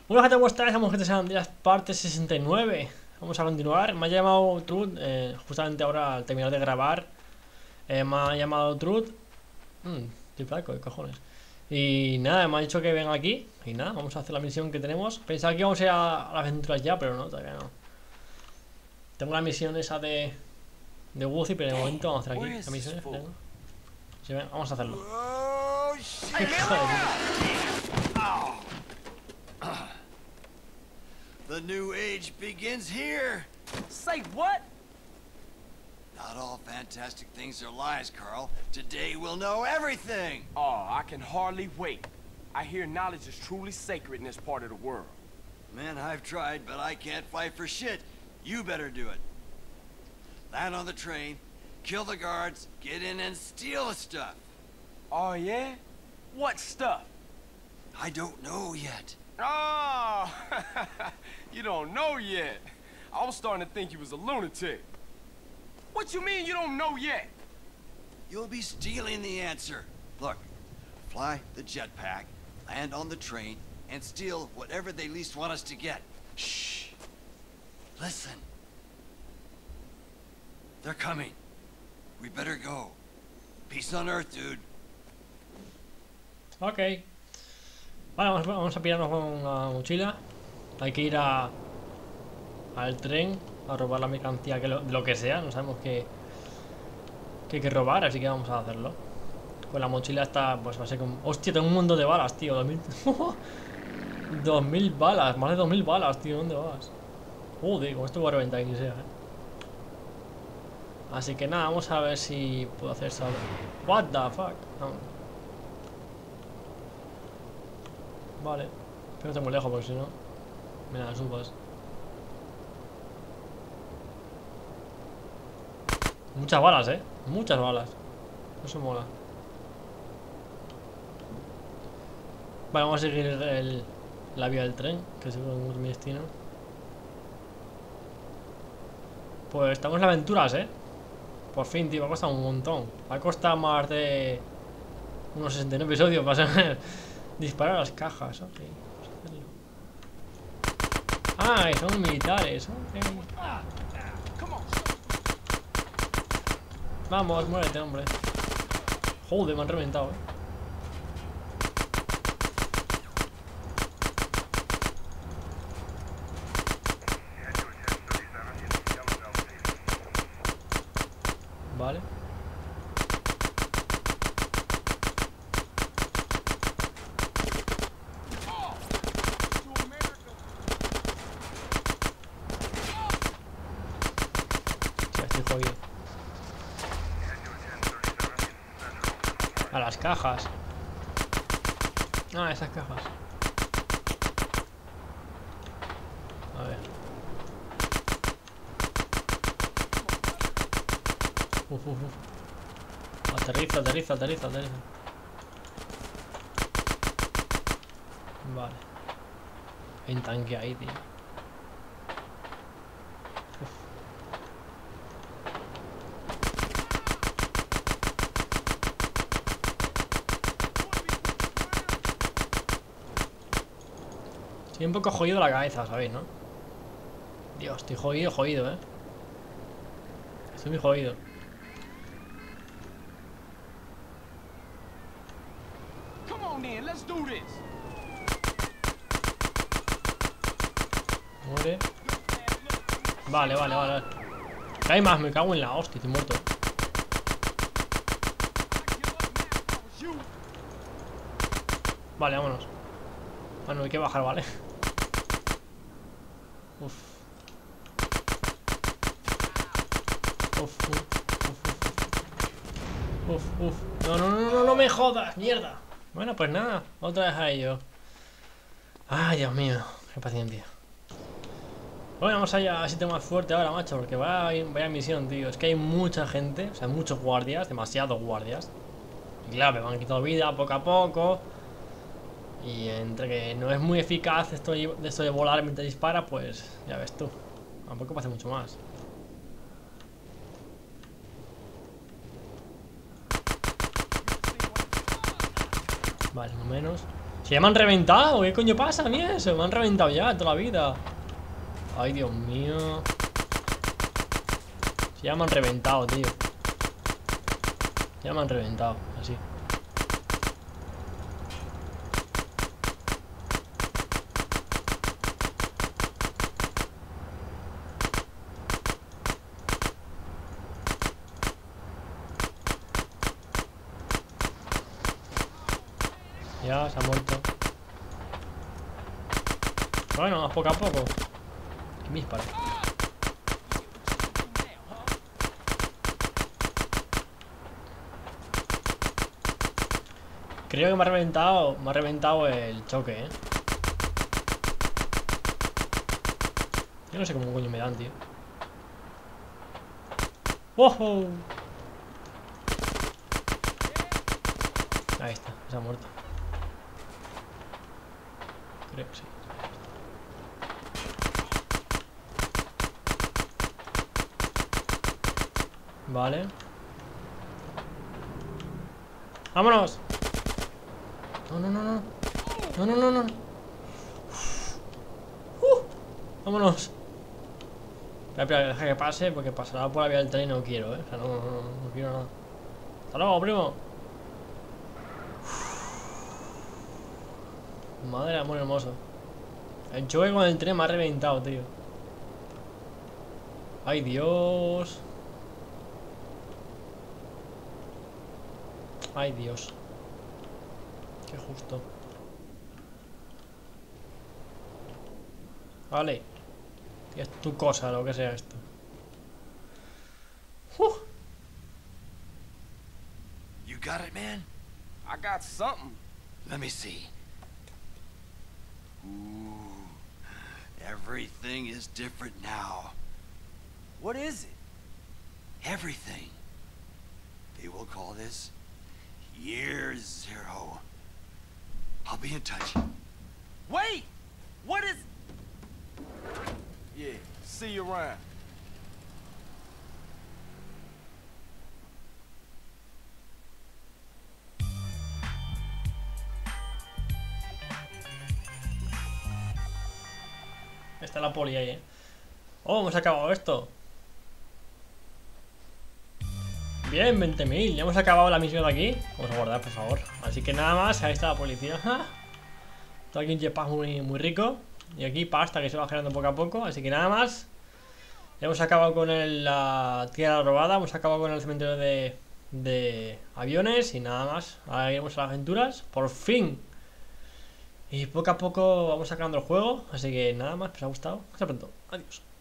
Una gente vuestra, estamos gente sean días parte 69. Vamos a continuar. Me ha llamado Truth, justamente ahora al terminar de grabar. Me ha llamado Truth. Estoy flaco, ¿qué cojones? Y nada, me ha dicho que venga aquí. Y nada, vamos a hacer la misión que tenemos. Pensaba que íbamos a ir a las aventuras ya, pero no, todavía no. Tengo la misión esa de Woozy, pero de momento vamos a hacer aquí la misión. Sí, venga, vamos a hacerlo. Hijo de puta. The new age begins here. Say what? Not all fantastic things are lies, Carl. Today we'll know everything. Oh, I can hardly wait. I hear knowledge is truly sacred in this part of the world. Man, I've tried, but I can't fight for shit. You better do it. Land on the train, kill the guards, get in and steal the stuff. Oh, yeah? What stuff? I don't know yet. Oh, you don't know yet. I was starting to think you was a lunatic. What you mean you don't know yet? You'll be stealing the answer. Look, fly the jetpack, land on the train, and steal whatever they least want us to get. Shh. Listen. They're coming. We better go. Peace on Earth, dude. Ok. Vale, vamos a pillarnos con una mochila. Hay que ir al tren a robar la mercancía, que lo que sea. No sabemos qué hay que robar, así que vamos a hacerlo. Con la mochila esta, pues va a ser como... Hostia, tengo un montón de balas, tío. 2000... 2000 balas, más de 2000 balas, tío. ¿Dónde vas? Joder, con esto voy a reventar quien sea, Así que nada, vamos a ver si puedo hacer eso. What the fuck. No. Vale, pero no esté muy lejos porque si no me la subas. Muchas balas, muchas balas. Eso mola. Vale, vamos a seguir la vía del tren, que seguro es mi destino. Pues estamos en aventuras, Por fin, tío, va a costar un montón. Va a costar más de unos 69 episodios para ser disparar a las cajas, ok. Vamos a hacerlo. Ah, son militares, ok. Vamos, muérete, hombre. Joder, me han reventado, Vale. Ya estoy jodido. A las cajas. Ah, esas cajas. A ver. Aterriza, aterriza, aterriza, aterriza. Vale. Hay un tanque ahí, tío. Estoy un poco jodido la cabeza, ¿sabéis, no? Dios, estoy jodido, jodido, Estoy muy jodido. Muere. Vale, vale, vale. Hay más, me cago en la hostia, estoy muerto. Vale, vámonos. Bueno, hay que bajar, vale. Uf. Uf, uf, uf, uf, uf. No, no, no, no, no me jodas, mierda. Bueno, pues nada, otra vez a ello. Ay, Dios mío, qué paciencia. Bueno, vamos allá, a sitio más fuerte ahora, macho, porque vaya misión, tío. Es que hay mucha gente, o sea, muchos guardias, demasiados guardias. Y claro, me van quitando vida poco a poco. Y entre que no es muy eficaz esto de volar mientras dispara, pues ya ves tú. Tampoco pasa mucho más. Vale, no menos. Si ya me han reventado, ¿qué coño pasa a mí eso? Me han reventado ya toda la vida. Ay, Dios mío. Si ya me han reventado, tío. Ya me han reventado, así. Ya se ha muerto. Bueno, más poco a poco. Y me dispara. Creo que me ha reventado el choque, Yo no sé cómo coño me dan, tío. ¡Ojo! Ahí está, se ha muerto. Creo que sí. Vale. ¡Vámonos! No, no, no, no. No, no, no, no. Vámonos. Espera, deja que pase, porque pasará por la vía del tren y no quiero, O sea, no quiero nada. Hasta luego, primo. Madre de amor hermoso. El choque con el tren me ha reventado, tío. Ay, Dios. Ay, Dios. Qué justo. Vale. Es tu cosa, lo que sea esto. You got it, man? I got something. Let me see. Ooh, everything is different now. What is it? Everything. They will call this Year Zero. I'll be in touch. Wait! What is... Yeah, see you around. Está la poli ahí, Oh, hemos acabado esto. Bien, 20.000. Ya hemos acabado la misión de aquí. Vamos a guardar, por favor. Así que nada más, ahí está la policía. Está aquí un jetpack muy rico. Y aquí pasta que se va generando poco a poco. Así que nada más. Ya hemos acabado con la tierra robada. Hemos acabado con el cementerio de aviones. Y nada más. Ahora iremos a las aventuras. Por fin. Y poco a poco vamos sacando el juego. Así que nada más, que os ha gustado. Hasta pronto. Adiós.